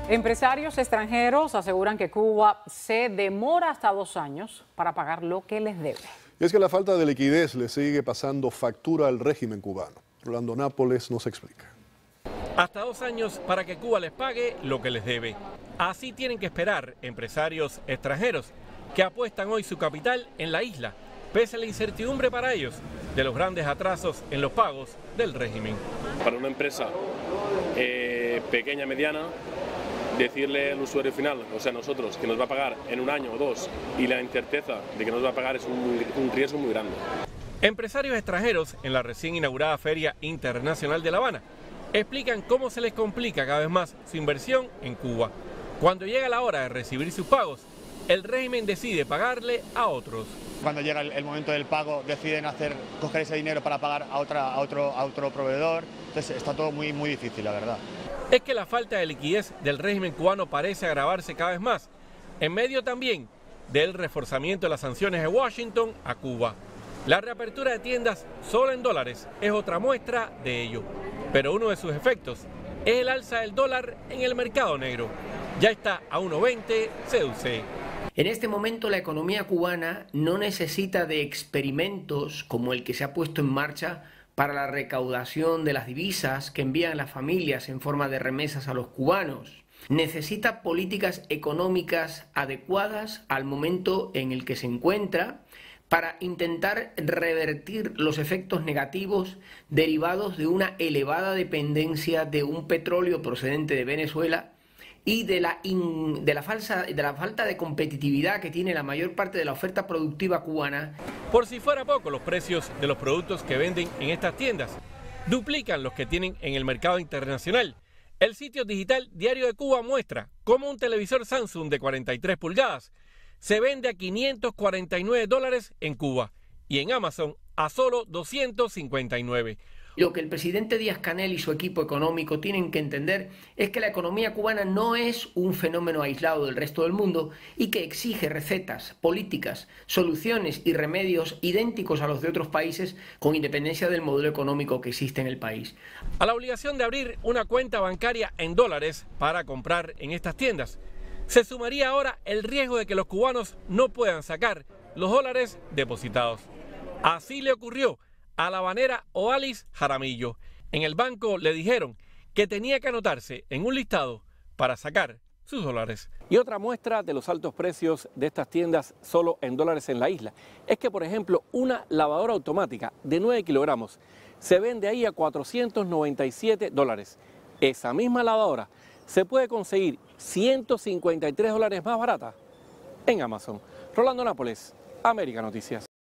Empresarios extranjeros aseguran que Cuba se demora hasta 2 años para pagar lo que les debe. Y es que la falta de liquidez le sigue pasando factura al régimen cubano. Rolando Nápoles nos explica. Hasta 2 años para que Cuba les pague lo que les debe. Así tienen que esperar empresarios extranjeros que apuestan hoy su capital en la isla, pese a la incertidumbre para ellos de los grandes atrasos en los pagos del régimen. Para una empresa pequeña, mediana, decirle al usuario final, o sea, nosotros, que nos va a pagar en 1 año o 2 y la incerteza de que nos va a pagar es un riesgo muy grande. Empresarios extranjeros en la recién inaugurada Feria Internacional de La Habana explican cómo se les complica cada vez más su inversión en Cuba. Cuando llega la hora de recibir sus pagos, el régimen decide pagarle a otros. Cuando llega el momento del pago deciden coger ese dinero para pagar a otro proveedor, entonces está todo muy difícil, la verdad. Es que la falta de liquidez del régimen cubano parece agravarse cada vez más, en medio también del reforzamiento de las sanciones de Washington a Cuba. La reapertura de tiendas solo en dólares es otra muestra de ello, pero uno de sus efectos es el alza del dólar en el mercado negro. Ya está a 1.20 CUC. En este momento la economía cubana no necesita de experimentos como el que se ha puesto en marcha para la recaudación de las divisas que envían las familias en forma de remesas a los cubanos. Necesita políticas económicas adecuadas al momento en el que se encuentra para intentar revertir los efectos negativos derivados de una elevada dependencia de un petróleo procedente de Venezuela y de la falta de competitividad que tiene la mayor parte de la oferta productiva cubana. Por si fuera poco, los precios de los productos que venden en estas tiendas duplican los que tienen en el mercado internacional. El sitio digital Diario de Cuba muestra cómo un televisor Samsung de 43 pulgadas se vende a $549 en Cuba y en Amazon a solo $259. Lo que el presidente Díaz-Canel y su equipo económico tienen que entender es que la economía cubana no es un fenómeno aislado del resto del mundo y que exige recetas, políticas, soluciones y remedios idénticos a los de otros países con independencia del modelo económico que existe en el país. A la obligación de abrir una cuenta bancaria en dólares para comprar en estas tiendas, se sumaría ahora el riesgo de que los cubanos no puedan sacar los dólares depositados. Así le ocurrió a la habanera Odalis Jaramillo. En el banco le dijeron que tenía que anotarse en un listado para sacar sus dólares. Y otra muestra de los altos precios de estas tiendas solo en dólares en la isla es que, por ejemplo, una lavadora automática de 9 kilogramos se vende ahí a $497. Esa misma lavadora se puede conseguir $153 más barata en Amazon. Rolando Nápoles, América Noticias.